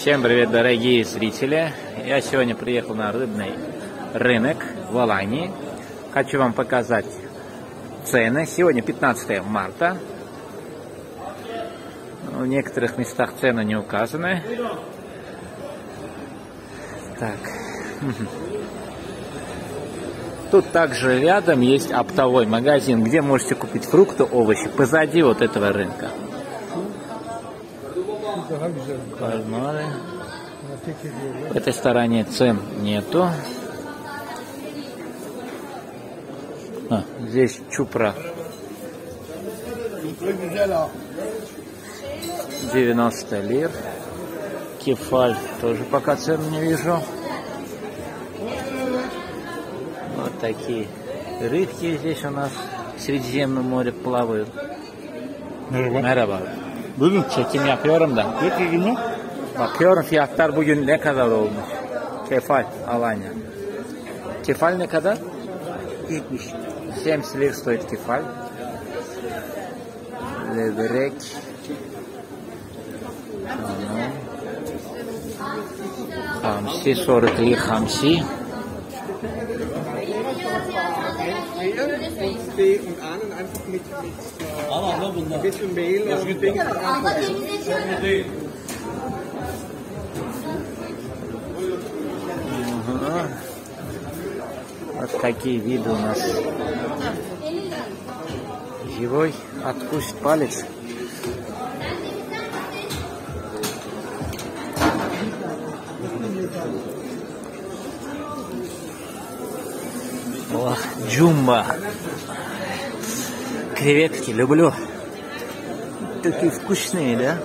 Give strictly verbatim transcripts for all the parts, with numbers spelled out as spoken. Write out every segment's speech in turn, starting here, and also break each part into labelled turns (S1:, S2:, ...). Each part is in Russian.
S1: Всем привет, дорогие зрители! Я сегодня приехал на рыбный рынок в Алании. Хочу вам показать цены. Сегодня пятнадцатое марта. В некоторых местах цены не указаны. Так. Тут также рядом есть оптовой магазин, где можете купить фрукты, овощи, позади вот этого рынка. Кальмары. В этой стороне цен нету. А, здесь чупра. девяносто лир. Кефаль тоже пока цен не вижу. Вот такие рыбки здесь у нас в Sredizemном море плавают. Merhaba.
S2: Buyurun.
S1: Çekim yapıyorum da.
S2: Getirdim mi?
S1: Bakıyorum fiyatlar bugün ne kadar olmuş. Kefal Alanya. Kefal ne kadar?
S2: yetmiş.
S1: семьдесят лир стоит кефаль. Levrek. Tamam. Hamsi сорок лир hamsi.
S3: Und ahnen einfach mit, mit ein bisschen Mehl und Ding.
S1: Ага. Вот такие виды у нас. Живой откусит палец. О, джумба. Креветки люблю. Такие вкусные, да?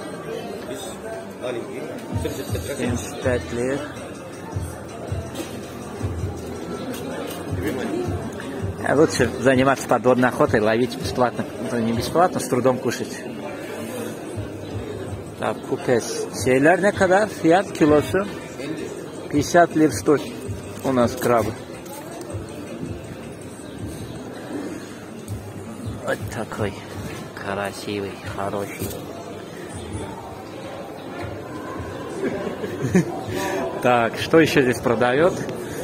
S1: семьдесят пять лет. Лучше заниматься подводной охотой, ловить бесплатно. Ну, не бесплатно, с трудом кушать. Так, купец. Şeyler ne kadar? Fiyat kilosu? пятьдесят лир стоит у нас крабы. Вот такой красивый, хороший. Так, что еще здесь продает?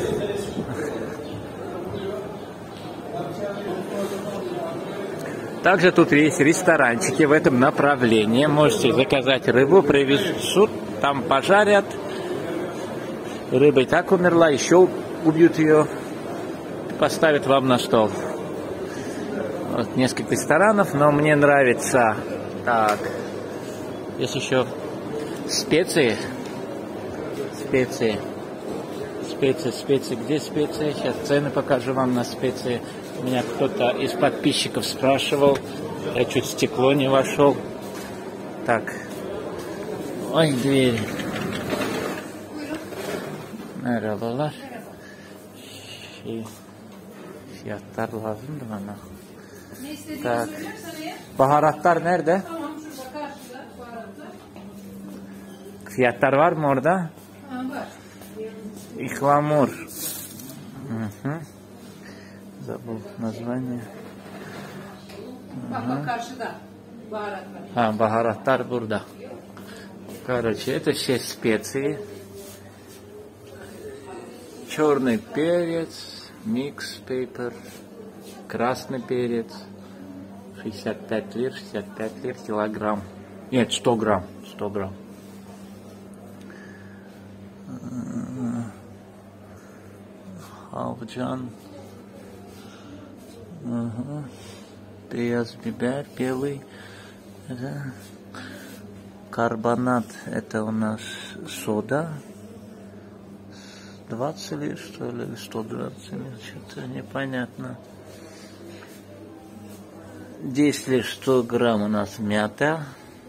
S1: Также тут есть ресторанчики в этом направлении. Можете заказать рыбу, привезут, там пожарят. Рыба и так умерла, еще убьют ее, поставят вам на стол. Вот несколько ресторанов, но мне нравится. Так, есть еще специи. Специи. Специи, специи. Где специи? Сейчас цены покажу вам на специи. Меня кто-то из подписчиков спрашивал. Я чуть в стекло не вошел. Так. Ой, двери. Merhabalar. Şey, fiyatlar lazımdı bana. Tak. Baharatlar nerede? Fiyatlar var mı orada? Ihlamur. Hı-hı. Забыл название.
S4: Bak karşıda baharatlar.
S1: А, baharatlar burada. Короче, это все специи. Черный перец, микс пейпер, красный перец, шестьдесят пять лир, шестьдесят пять лир килограмм. Нет, сто грамм, сто грамм. Халджан. Ага. Бейаз бибер, белый. Это карбонат, это у нас сода. двадцать лир, что ли, сто двадцать лир, что-то непонятно. десять лир, сто грамм у нас мята.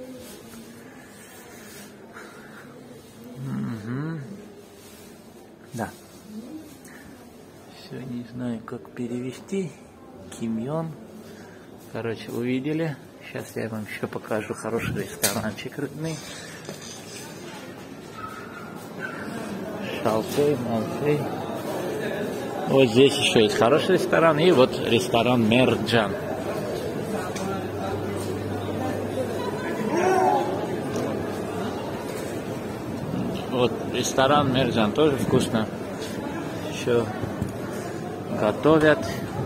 S1: Угу. Да. Все, не знаю, как перевести. Кимьон. Короче, увидели. Сейчас я вам еще покажу хороший ресторанчик рыбный. Шалфей, малфей. Вот здесь еще есть хороший ресторан. И вот ресторан Мерджан. Вот ресторан Мерзан тоже вкусно. Еще готовят.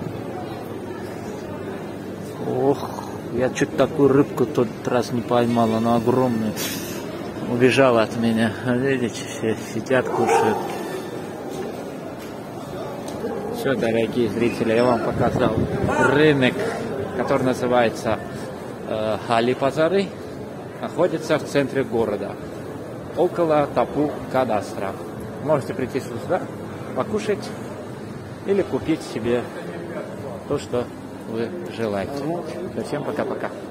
S1: Ох, я что-то такую рыбку тот раз не поймал, она огромная. Убежала от меня. Видите, все сидят, кушают. Все, дорогие зрители, я вам показал рынок, который называется э, Хали-Пазары. Находится в центре города, около Тапу кадастра. Можете прийти сюда, покушать или купить себе то, что вы желаете. Всем пока-пока.